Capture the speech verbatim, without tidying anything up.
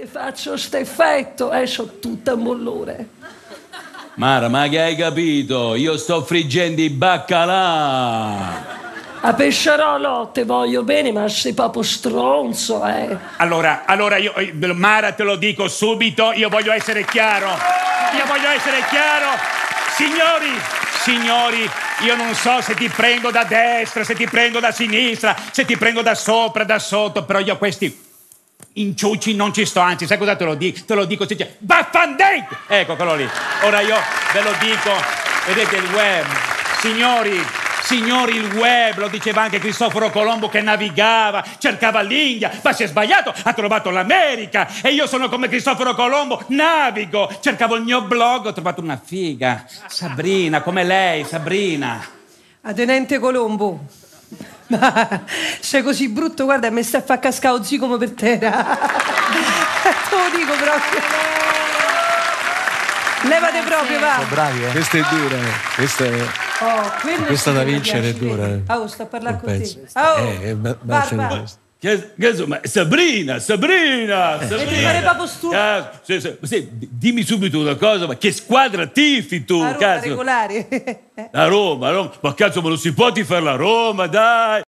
che faccio sto effetto e c'ho tutta mollore. Mara, ma che hai capito? Io sto friggendo i baccalà. A Pesciarolo te voglio bene, ma sei proprio stronzo, eh. Allora, allora io, Mara, te lo dico subito, io voglio essere chiaro. Io voglio essere chiaro. Signori, signori, io non so se ti prendo da destra, se ti prendo da sinistra, se ti prendo da sopra, da sotto, però io questi inciucci non ci sto, anzi, sai cosa te lo dico? Te lo dico, se Baffandate! Ecco, quello lì. Ora io ve lo dico, vedete il web, signori, signori, il web, lo diceva anche Cristoforo Colombo che navigava, cercava l'India, ma si è sbagliato, ha trovato l'America e io sono come Cristoforo Colombo, navigo, cercavo il mio blog, ho trovato una figa, Sabrina, come lei, Sabrina. Atenente Colombo. Ma sei così brutto, guarda, mi stai a far cascare un zigomo per terra. Te lo dico proprio. Levate proprio, va. Sono bravi, eh. Questa è dura, eh. Questa è... Oh, questa da vincere è dura. Eh. Oh, sto a parlare con te. Oh, Oh, eh, ma, Barba. Che, che insomma, Sabrina, Sabrina, Eh. Sabrina. Devi fare proprio stupido. Ah, sì, sì, sì, dimmi subito una cosa, ma che squadra tifi tu, A Roma cazzo? regolare. La Roma, Roma, ma cazzo, ma non si può tifare la Roma, dai!